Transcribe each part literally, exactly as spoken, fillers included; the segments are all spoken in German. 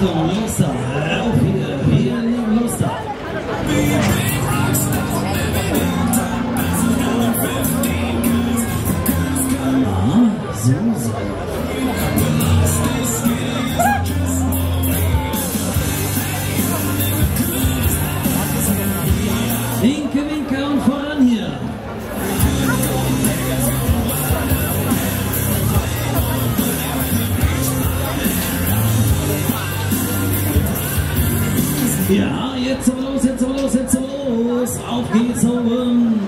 Achtung, los da, auf hier, hier, los da. Ah, so, so. Winke, winke und voran hier. Ja, jetzt aber los, jetzt aber los, jetzt aber los. Auf geht's oben.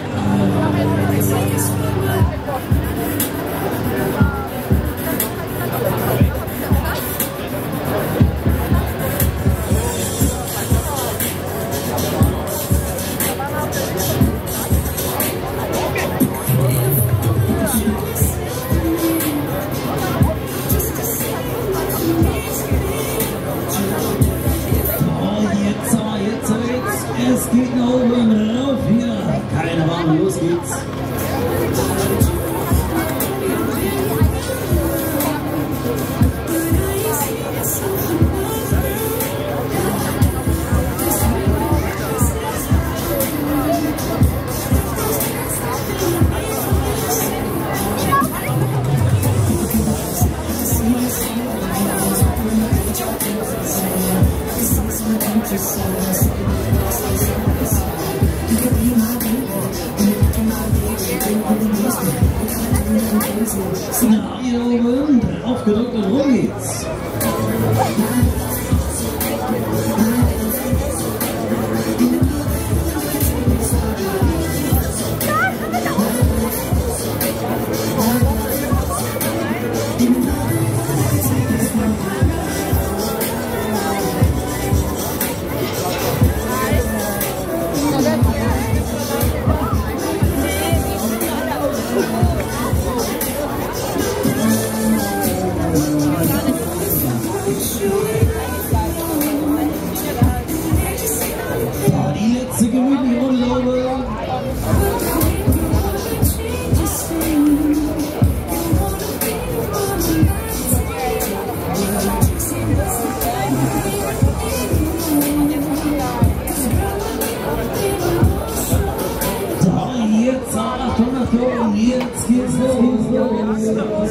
Es geht nach oben rauf hier. Keine Ahnung, los geht's. Na, hier oben, aufgedrückt und rum geht's. Jetzt geht's los.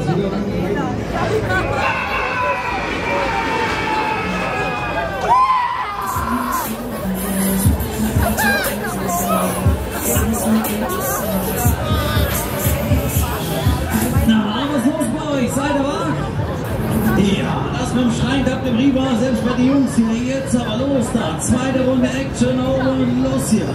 Na, was ist los bei euch? Seid ihr wach? Ja, das mit dem Schreien habt ihr prima, selbst bei den Jungs hier. Jetzt aber los da. Zweite Runde Action, oben, los hier.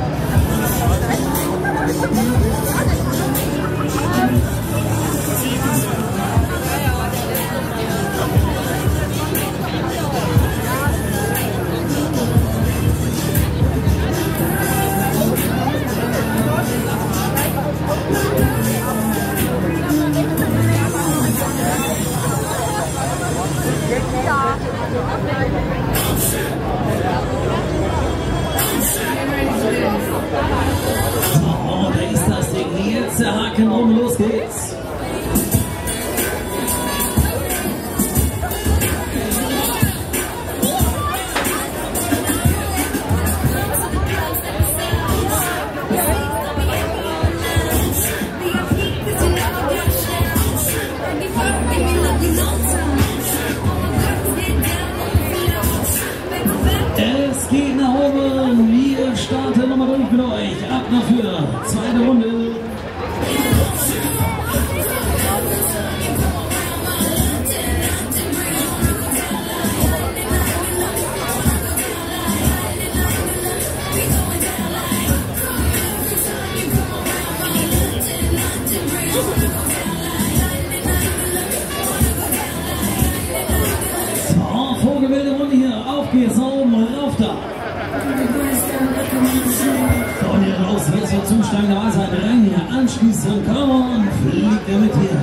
Oh, da ist das Ding. Jetzt der Haken um, los geht's. Es geht nach oben. Wir starten nochmal durch mit euch. Ab dafür. Zweite Runde. So, vorgewählte Runde hier. Auf geht's, oben, rauf da. So, hier raus, jetzt wird Zustand der Weisheit rein hier. Anschließend, come on, fliegt er mit hier.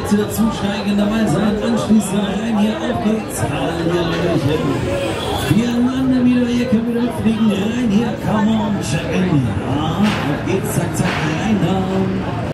Plätze dazusteigen, dabei sein, anschließend rein hier, auf geht's, Hallöchen. Wir landen wieder, ihr könnt wieder fliegen, rein hier, come on, check in. Ja, auf geht's, zack, zack, rein da.